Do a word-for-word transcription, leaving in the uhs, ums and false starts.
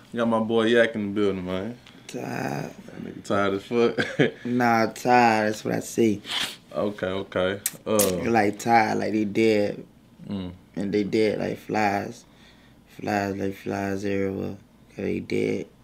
Got my boy Yak in the building, man. Tired. That nigga tired as fuck. Nah, tired. That's what I see. Okay, okay. Uh, Like tired, like they dead, mm. and they dead like flies, flies like flies everywhere. 'Cause they dead.